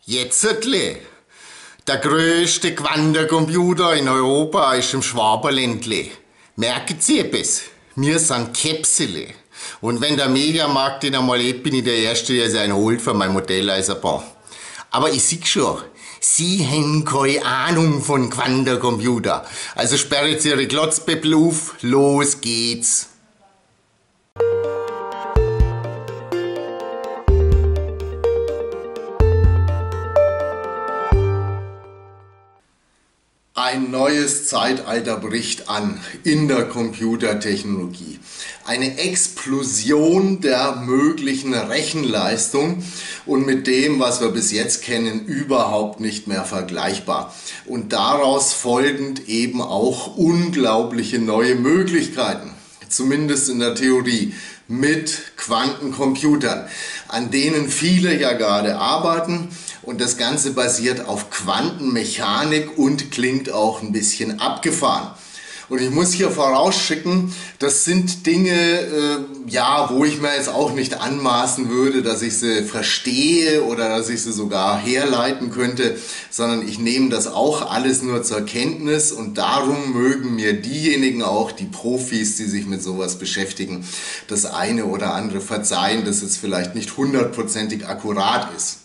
Jetztle. Der größte Quantencomputer in Europa ist im Schwaberländle. Merken Sie etwas? Wir sind Käpsele. Und wenn der Mediamarkt ihn einmal hat, bin ich der Erste, der sich einen holt für mein Modelleisenbahn. Aber ich sehe schon, Sie haben keine Ahnung von Quantencomputer. Also sperren Sie Ihre Glotzpäppel auf, los geht's. Ein neues Zeitalter bricht an in der Computertechnologie. Eine Explosion der möglichen Rechenleistung und mit dem, was wir bis jetzt kennen, überhaupt nicht mehr vergleichbar. Und daraus folgend eben auch unglaubliche neue Möglichkeiten, zumindest in der Theorie, mit Quantencomputern, an denen viele ja gerade arbeiten. Und das Ganze basiert auf Quantenmechanik und klingt auch ein bisschen abgefahren. Und ich muss hier vorausschicken, das sind Dinge, wo ich mir jetzt auch nicht anmaßen würde, dass ich sie verstehe oder dass ich sie sogar herleiten könnte, sondern ich nehme das auch alles nur zur Kenntnis und darum mögen mir diejenigen auch, die Profis, die sich mit sowas beschäftigen, das eine oder andere verzeihen, das jetzt vielleicht nicht hundertprozentig akkurat ist.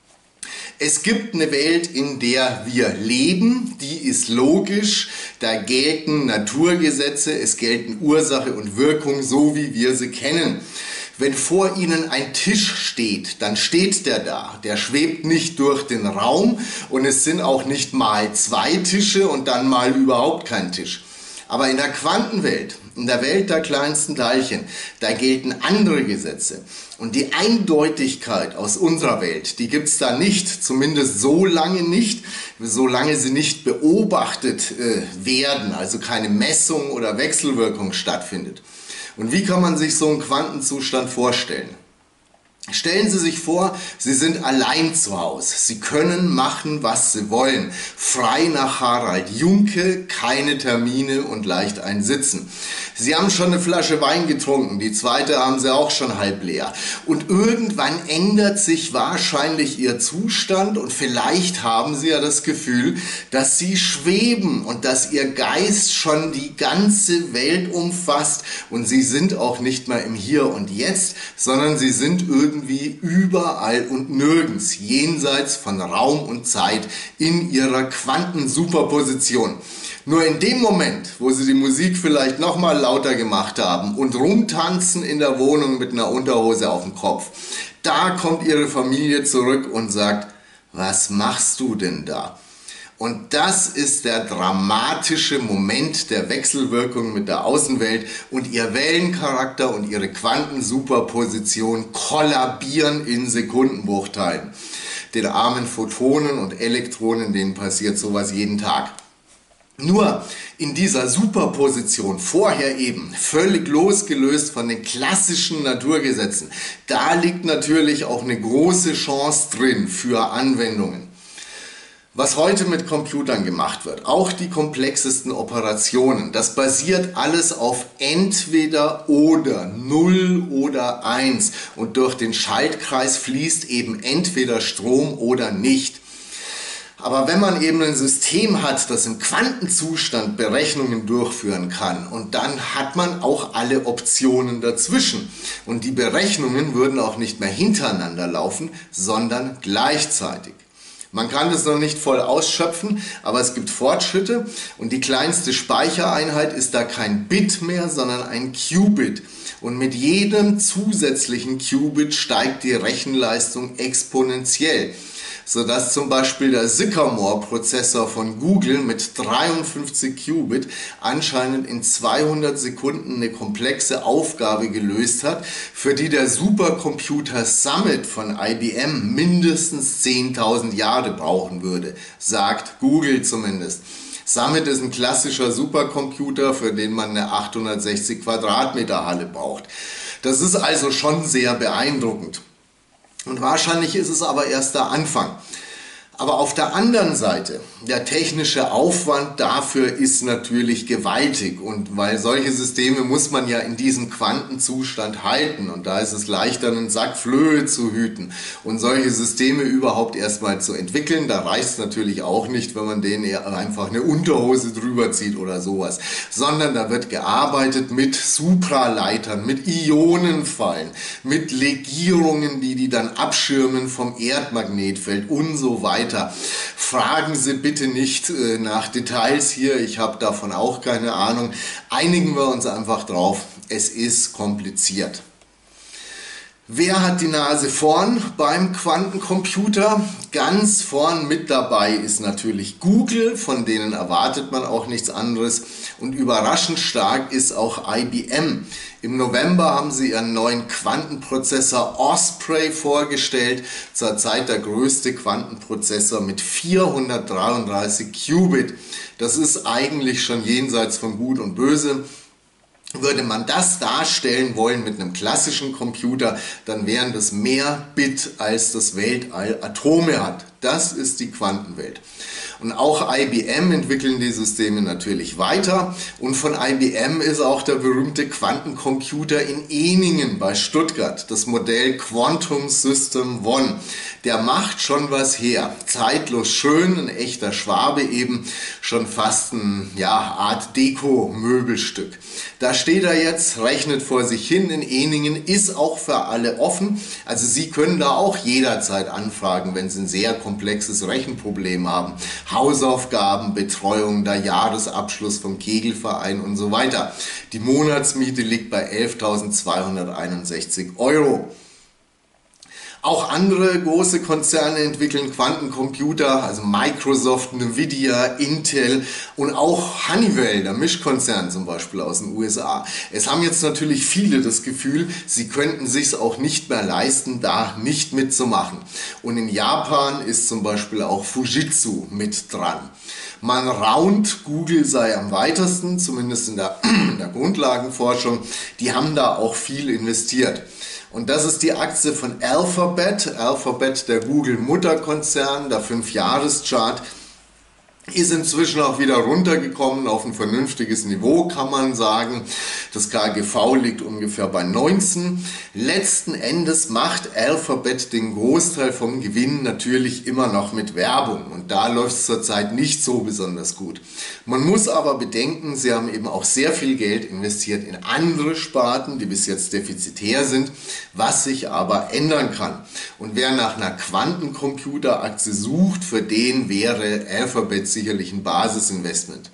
Es gibt eine Welt, in der wir leben, die ist logisch, da gelten Naturgesetze, es gelten Ursache und Wirkung, so wie wir sie kennen. Wenn vor Ihnen ein Tisch steht, dann steht der da, der schwebt nicht durch den Raum und es sind auch nicht mal zwei Tische und dann mal überhaupt kein Tisch. Aber in der Quantenwelt, in der Welt der kleinsten Teilchen, da gelten andere Gesetze. Und die Eindeutigkeit aus unserer Welt, die gibt es da nicht, zumindest so lange nicht, solange sie nicht beobachtet werden, also keine Messung oder Wechselwirkung stattfindet. Und wie kann man sich so einen Quantenzustand vorstellen? Stellen Sie sich vor, Sie sind allein zu Hause. Sie können machen, was Sie wollen. Frei nach Harald Junke, keine Termine und leicht einsitzen. Sie haben schon eine Flasche Wein getrunken, die zweite haben Sie auch schon halb leer. Und irgendwann ändert sich wahrscheinlich Ihr Zustand und vielleicht haben Sie ja das Gefühl, dass Sie schweben und dass Ihr Geist schon die ganze Welt umfasst und Sie sind auch nicht mehr im Hier und Jetzt, sondern Sie sind irgendwie überall und nirgends, jenseits von Raum und Zeit, in ihrer Quantensuperposition. Nur in dem Moment, wo sie die Musik vielleicht nochmal lauter gemacht haben und rumtanzen in der Wohnung mit einer Unterhose auf dem Kopf, da kommt ihre Familie zurück und sagt, was machst du denn da? Und das ist der dramatische Moment der Wechselwirkung mit der Außenwelt und ihr Wellencharakter und ihre Quantensuperposition kollabieren in Sekundenbruchteilen. Den armen Photonen und Elektronen, denen passiert sowas jeden Tag. Nur in dieser Superposition, vorher eben völlig losgelöst von den klassischen Naturgesetzen, da liegt natürlich auch eine große Chance drin für Anwendungen. Was heute mit Computern gemacht wird, auch die komplexesten Operationen, das basiert alles auf entweder oder, 0 oder 1 und durch den Schaltkreis fließt eben entweder Strom oder nicht. Aber wenn man eben ein System hat, das im Quantenzustand Berechnungen durchführen kann und dann hat man auch alle Optionen dazwischen und die Berechnungen würden auch nicht mehr hintereinander laufen, sondern gleichzeitig. Man kann das noch nicht voll ausschöpfen, aber es gibt Fortschritte und die kleinste Speichereinheit ist da kein Bit mehr, sondern ein Qubit. Und mit jedem zusätzlichen Qubit steigt die Rechenleistung exponentiell, sodass zum Beispiel der Sycamore-Prozessor von Google mit 53 Qubit anscheinend in 200 Sekunden eine komplexe Aufgabe gelöst hat, für die der Supercomputer Summit von IBM mindestens 10.000 Jahre brauchen würde, sagt Google zumindest. Summit ist ein klassischer Supercomputer, für den man eine 860 Quadratmeter Halle braucht. Das ist also schon sehr beeindruckend. Und wahrscheinlich ist es aber erst der Anfang. Aber auf der anderen Seite, der technische Aufwand dafür ist natürlich gewaltig, und weil solche Systeme muss man ja in diesem Quantenzustand halten, und da ist es leichter, einen Sack Flöhe zu hüten und solche Systeme überhaupt erstmal zu entwickeln. Da reicht es natürlich auch nicht, wenn man denen einfach eine Unterhose drüber zieht oder sowas, sondern da wird gearbeitet mit Supraleitern, mit Ionenfallen, mit Legierungen, die dann abschirmen vom Erdmagnetfeld und so weiter. Fragen Sie bitte nicht nach Details hier, ich habe davon auch keine Ahnung. Einigen wir uns einfach drauf, es ist kompliziert. Wer hat die Nase vorn beim Quantencomputer? Ganz vorn mit dabei ist natürlich Google, von denen erwartet man auch nichts anderes. Und überraschend stark ist auch IBM. Im November haben sie ihren neuen Quantenprozessor Osprey vorgestellt. Zurzeit der größte Quantenprozessor mit 433 Qubit. Das ist eigentlich schon jenseits von Gut und Böse. Würde man das darstellen wollen mit einem klassischen Computer, dann wären das mehr Bit, als das Weltall Atome hat. Das ist die Quantenwelt. Und auch IBM entwickeln die Systeme natürlich weiter. Und von IBM ist auch der berühmte Quantencomputer in Ehningen bei Stuttgart, das Modell Quantum System One. Der macht schon was her. Zeitlos schön, ein echter Schwabe eben, schon fast ein Art Deko-Möbelstück. Da steht er jetzt, rechnet vor sich hin in Ehningen, ist auch für alle offen. Also Sie können da auch jederzeit anfragen, wenn Sie ein sehr komplexes Rechenproblem haben. Hausaufgaben, Betreuung, der Jahresabschluss vom Kegelverein und so weiter. Die Monatsmiete liegt bei 11.261 €. Auch andere große Konzerne entwickeln Quantencomputer, also Microsoft, Nvidia, Intel und auch Honeywell, der Mischkonzern zum Beispiel aus den USA. Es haben jetzt natürlich viele das Gefühl, sie könnten sich auch nicht mehr leisten, da nicht mitzumachen. Und in Japan ist zum Beispiel auch Fujitsu mit dran. Man raunt, Google sei am weitesten, zumindest in der Grundlagenforschung. Die haben da auch viel investiert. Und das ist die Aktie von Alphabet. Alphabet, der Google-Mutterkonzern, der 5-Jahres-Chart, ist inzwischen auch wieder runtergekommen auf ein vernünftiges Niveau, kann man sagen. Das KGV liegt ungefähr bei 19. Letzten Endes macht Alphabet den Großteil vom Gewinn natürlich immer noch mit Werbung. Und da läuft es zurzeit nicht so besonders gut. Man muss aber bedenken, sie haben eben auch sehr viel Geld investiert in andere Sparten, die bis jetzt defizitär sind, was sich aber ändern kann. Und wer nach einer Quantencomputeraktie sucht, für den wäre Alphabet sicherlich ein Basisinvestment.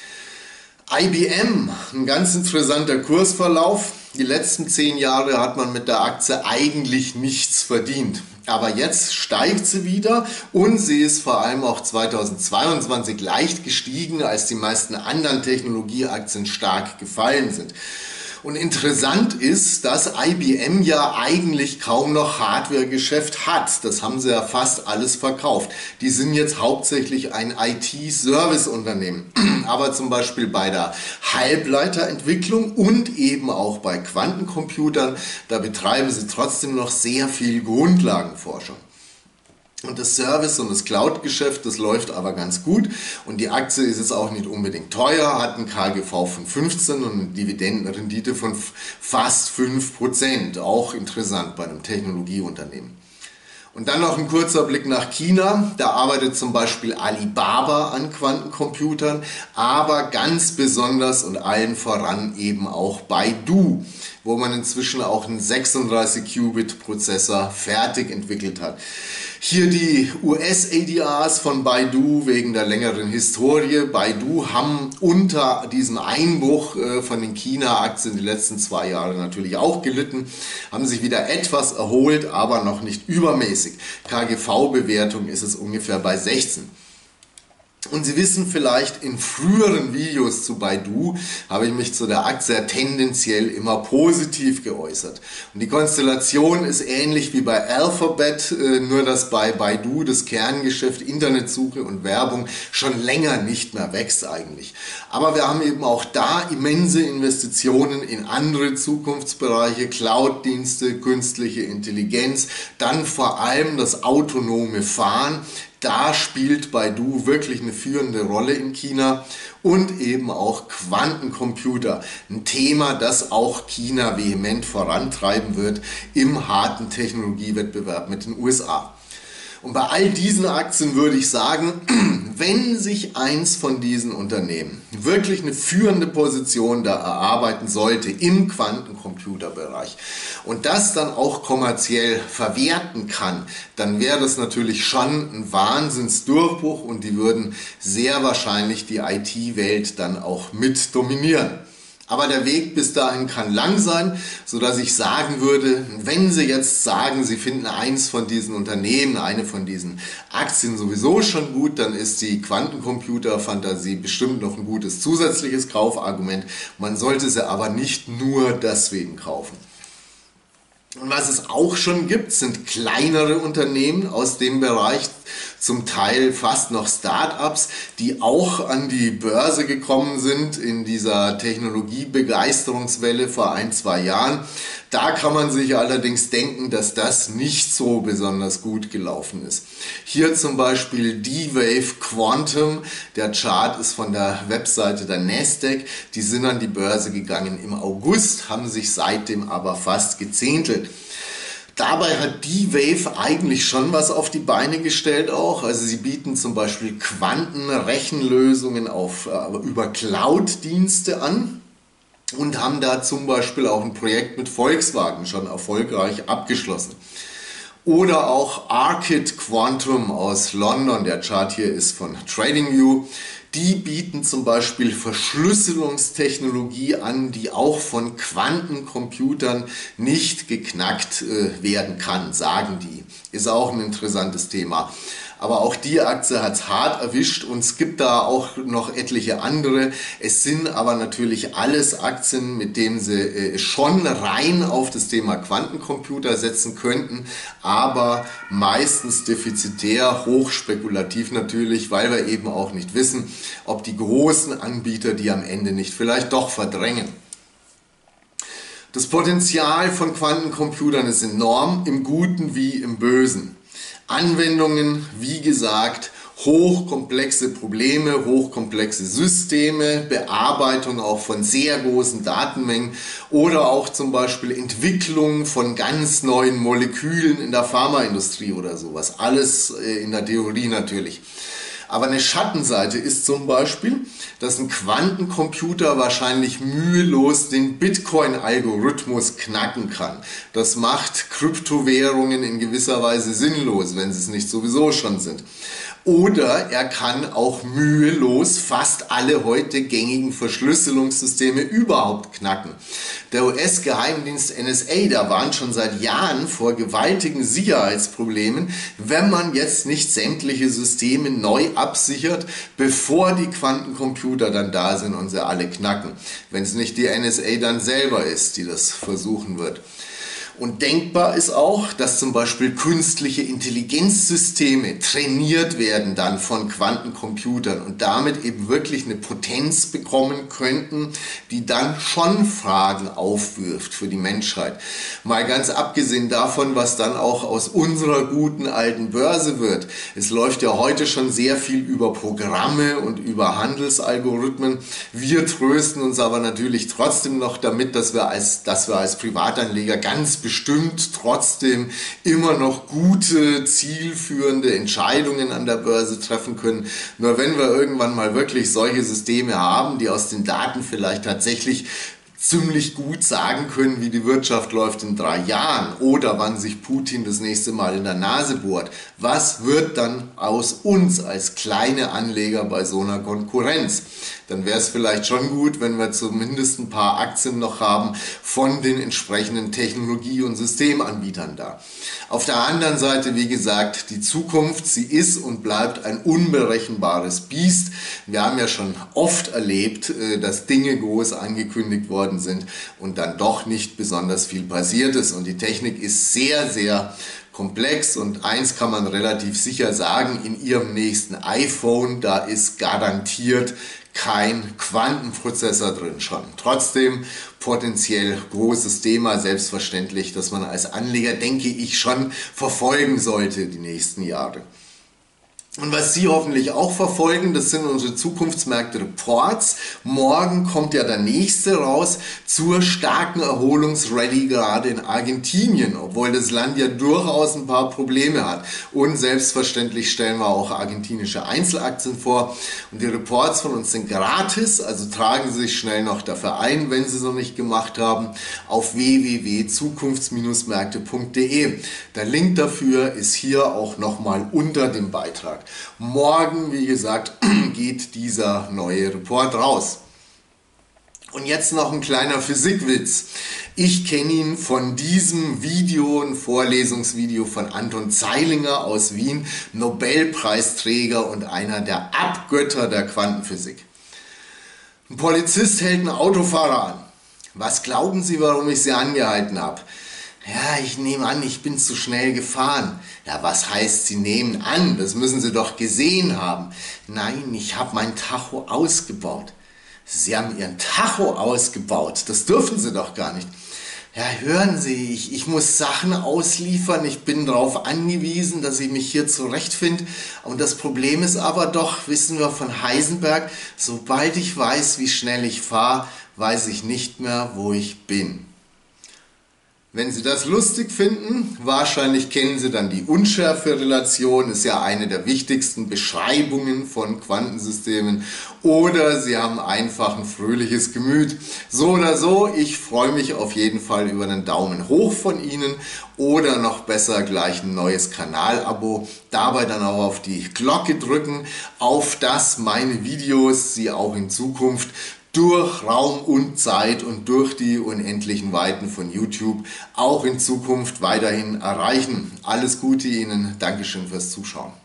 IBM, ein ganz interessanter Kursverlauf. Die letzten 10 Jahre hat man mit der Aktie eigentlich nichts verdient. Aber jetzt steigt sie wieder und sie ist vor allem auch 2022 leicht gestiegen, als die meisten anderen Technologieaktien stark gefallen sind. Und interessant ist, dass IBM ja eigentlich kaum noch Hardware-Geschäft hat. Das haben sie ja fast alles verkauft. Die sind jetzt hauptsächlich ein IT-Service-Unternehmen. Aber zum Beispiel bei der Halbleiterentwicklung und eben auch bei Quantencomputern, da betreiben sie trotzdem noch sehr viel Grundlagenforschung. Und das Service- und das Cloud-Geschäft, das läuft aber ganz gut, und die Aktie ist jetzt auch nicht unbedingt teuer, hat ein KGV von 15 und eine Dividendenrendite von fast 5%. Auch interessant bei einem Technologieunternehmen. Und dann noch ein kurzer Blick nach China. Da arbeitet zum Beispiel Alibaba an Quantencomputern, aber ganz besonders und allen voran eben auch Baidu, wo man inzwischen auch einen 36-Qubit-Prozessor fertig entwickelt hat. Hier die US-ADRs von Baidu wegen der längeren Historie. Baidu haben unter diesem Einbruch von den China-Aktien die letzten 2 Jahre natürlich auch gelitten, haben sich wieder etwas erholt, aber noch nicht übermäßig. KGV-Bewertung ist es ungefähr bei 16. Und Sie wissen vielleicht, in früheren Videos zu Baidu habe ich mich zu der Aktie tendenziell immer positiv geäußert. Und die Konstellation ist ähnlich wie bei Alphabet, nur dass bei Baidu das Kerngeschäft Internetsuche und Werbung schon länger nicht mehr wächst eigentlich. Aber wir haben eben auch da immense Investitionen in andere Zukunftsbereiche, Cloud-Dienste, künstliche Intelligenz, dann vor allem das autonome Fahren. Da spielt Baidu wirklich eine führende Rolle in China und eben auch Quantencomputer, ein Thema, das auch China vehement vorantreiben wird im harten Technologiewettbewerb mit den USA. Und bei all diesen Aktien würde ich sagen, wenn sich eins von diesen Unternehmen wirklich eine führende Position da erarbeiten sollte im Quantencomputerbereich und das dann auch kommerziell verwerten kann, dann wäre das natürlich schon ein Wahnsinnsdurchbruch und die würden sehr wahrscheinlich die IT-Welt dann auch mit dominieren. Aber der Weg bis dahin kann lang sein, sodass ich sagen würde, wenn Sie jetzt sagen, Sie finden eins von diesen Unternehmen, eine von diesen Aktien sowieso schon gut, dann ist die Quantencomputer-Fantasie bestimmt noch ein gutes zusätzliches Kaufargument. Man sollte sie aber nicht nur deswegen kaufen. Und was es auch schon gibt, sind kleinere Unternehmen aus dem Bereich, zum Teil fast noch Start-ups, die auch an die Börse gekommen sind in dieser Technologiebegeisterungswelle vor 1-2 Jahren. Da kann man sich allerdings denken, dass das nicht so besonders gut gelaufen ist. Hier zum Beispiel D-Wave Quantum, der Chart ist von der Webseite der Nasdaq, die sind an die Börse gegangen im August, haben sich seitdem aber fast gezähntelt. Dabei hat D-Wave eigentlich schon was auf die Beine gestellt auch. Also sie bieten zum Beispiel Quantenrechenlösungen über Cloud-Dienste an und haben da zum Beispiel auch ein Projekt mit Volkswagen schon erfolgreich abgeschlossen. Oder auch Arcid Quantum aus London, der Chart hier ist von TradingView. Die bieten zum Beispiel Verschlüsselungstechnologie an, die auch von Quantencomputern nicht geknackt werden kann, sagen die. Ist auch ein interessantes Thema. Aber auch die Aktie hat es hart erwischt und es gibt da auch noch etliche andere. Es sind aber natürlich alles Aktien, mit denen Sie schon rein auf das Thema Quantencomputer setzen könnten, aber meistens defizitär, hochspekulativ natürlich, weil wir eben auch nicht wissen, ob die großen Anbieter die am Ende nicht vielleicht doch verdrängen. Das Potenzial von Quantencomputern ist enorm, im Guten wie im Bösen. Anwendungen, wie gesagt, hochkomplexe Probleme, hochkomplexe Systeme, Bearbeitung auch von sehr großen Datenmengen oder auch zum Beispiel Entwicklung von ganz neuen Molekülen in der Pharmaindustrie oder sowas. Alles in der Theorie natürlich. Aber eine Schattenseite ist zum Beispiel, dass ein Quantencomputer wahrscheinlich mühelos den Bitcoin-Algorithmus knacken kann. Das macht Kryptowährungen in gewisser Weise sinnlos, wenn sie es nicht sowieso schon sind. Oder er kann auch mühelos fast alle heute gängigen Verschlüsselungssysteme überhaupt knacken. Der US-Geheimdienst NSA, da waren schon seit Jahren vor gewaltigen Sicherheitsproblemen, wenn man jetzt nicht sämtliche Systeme neu absichert, bevor die Quantencomputer dann da sind und sie alle knacken. Wenn es nicht die NSA dann selber ist, die das versuchen wird. Und denkbar ist auch, dass zum Beispiel künstliche Intelligenzsysteme trainiert werden dann von Quantencomputern und damit eben wirklich eine Potenz bekommen könnten, die dann schon Fragen aufwirft für die Menschheit. Mal ganz abgesehen davon, was dann auch aus unserer guten alten Börse wird. Es läuft ja heute schon sehr viel über Programme und über Handelsalgorithmen. Wir trösten uns aber natürlich trotzdem noch damit, dass wir als Privatanleger ganz bestimmt trotzdem immer noch gute, zielführende Entscheidungen an der Börse treffen können. Nur wenn wir irgendwann mal wirklich solche Systeme haben, die aus den Daten vielleicht tatsächlich ziemlich gut sagen können, wie die Wirtschaft läuft in 3 Jahren oder wann sich Putin das nächste Mal in der Nase bohrt. Was wird dann aus uns als kleine Anleger bei so einer Konkurrenz? Dann wäre es vielleicht schon gut, wenn wir zumindest ein paar Aktien noch haben von den entsprechenden Technologie- und Systemanbietern da. Auf der anderen Seite, wie gesagt, die Zukunft, sie ist und bleibt ein unberechenbares Biest. Wir haben ja schon oft erlebt, dass Dinge groß angekündigt worden sind und dann doch nicht besonders viel passiert ist. Und die Technik ist sehr, sehr komplex und eins kann man relativ sicher sagen, in Ihrem nächsten iPhone, da ist garantiert kein Quantenprozessor drin schon. Trotzdem potenziell großes Thema, selbstverständlich, dass man als Anleger, denke ich, schon verfolgen sollte die nächsten Jahre. Und was Sie hoffentlich auch verfolgen, das sind unsere Zukunftsmärkte-Reports. Morgen kommt ja der nächste raus zur starken Erholungsrallye gerade in Argentinien, obwohl das Land ja durchaus ein paar Probleme hat. Und selbstverständlich stellen wir auch argentinische Einzelaktien vor. Und die Reports von uns sind gratis, also tragen Sie sich schnell noch dafür ein, wenn Sie es noch nicht gemacht haben, auf www.zukunfts-märkte.de. Der Link dafür ist hier auch nochmal unter dem Beitrag. Morgen, wie gesagt, geht dieser neue Report raus. Und jetzt noch ein kleiner Physikwitz. Ich kenne ihn von diesem Video, ein Vorlesungsvideo von Anton Zeilinger aus Wien, Nobelpreisträger und einer der Abgötter der Quantenphysik. Ein Polizist hält einen Autofahrer an. Was glauben Sie, warum ich Sie angehalten habe? Ja, ich nehme an, ich bin zu schnell gefahren. Ja, was heißt, Sie nehmen an? Das müssen Sie doch gesehen haben. Nein, ich habe mein Tacho ausgebaut. Sie haben Ihren Tacho ausgebaut. Das dürfen Sie doch gar nicht. Ja, hören Sie, ich muss Sachen ausliefern. Ich bin darauf angewiesen, dass ich mich hier zurechtfinde. Und das Problem ist aber doch, wissen wir von Heisenberg, sobald ich weiß, wie schnell ich fahre, weiß ich nicht mehr, wo ich bin. Wenn Sie das lustig finden, wahrscheinlich kennen Sie dann die Unschärferelation, ist ja eine der wichtigsten Beschreibungen von Quantensystemen. Oder Sie haben einfach ein fröhliches Gemüt. So oder so, ich freue mich auf jeden Fall über einen Daumen hoch von Ihnen oder noch besser gleich ein neues Kanalabo. Dabei dann auch auf die Glocke drücken, auf dass meine Videos Sie auch in Zukunft durch Raum und Zeit und durch die unendlichen Weiten von YouTube auch in Zukunft weiterhin erreichen. Alles Gute Ihnen, Dankeschön fürs Zuschauen.